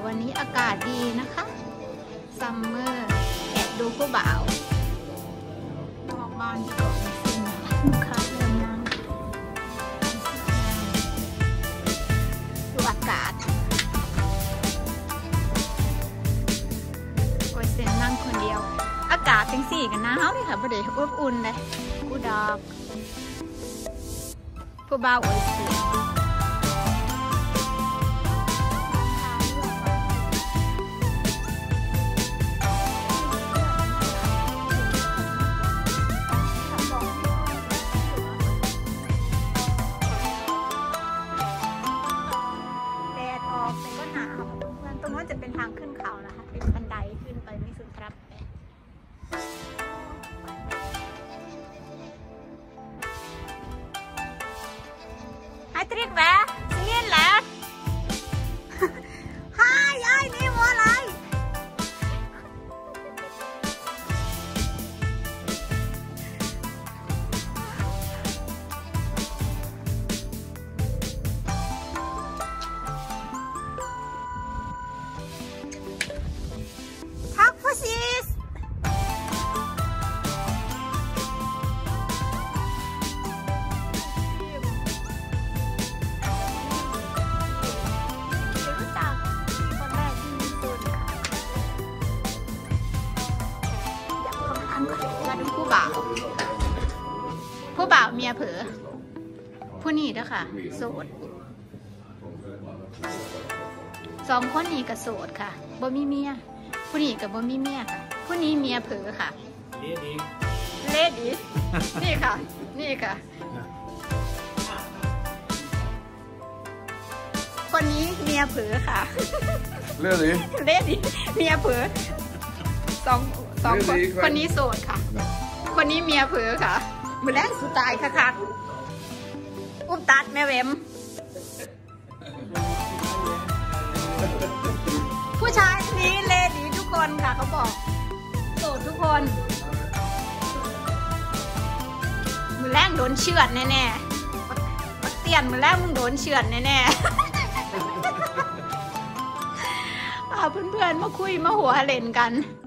วันนี้อากาศดีนะคะซัมเมอร์แอบดูผู้บ่าวนอกบ้านก่อนสิลูกค้าเริ่มนั่งดูอากาศโอ้ยเซนนั่งคนเดียวอากาศเป็นสีกันหนาวเลยค่ะประเดี๋ยวอบอุ่นเลยกูดอกผู้บ่าวโอ้ยเสียตรงนั้นจะเป็นทางขึ้นเขานะคะเป็นบันไดขึ้นไปไม่สุดครับไอ้ตริกแหวะเสียนแหละฮายไอ้นี่มัวอะไรผู้บ่าวเมียเผลอผู้นี้เด้อค่ะโสดสองคนนี้ก็โสดค่ะบ่มีเมียผู้นี้กับบ่มีเมียค่ะผู้นี้เมียเผลอค่ะเลดี้นี่ค่ะนี่ค่ะคนนี้เมียเผลอค่ะเลดี้เมียเผลอสองคนนี้โสดค่ะคนนี้เมียเผลอค่ะมือแรกสุดตายค่ะอุ้มตัดแม่เวมผู้ชายนี้เลดี้ทุกคนค่ะเขาบอกโสดทุกคนมือแรกโดนเฉือนแน่ๆเตียนมือแรกมึงโดนเฉือนแน่ๆเพื่อนๆมาคุยมาหัวเล่นกัน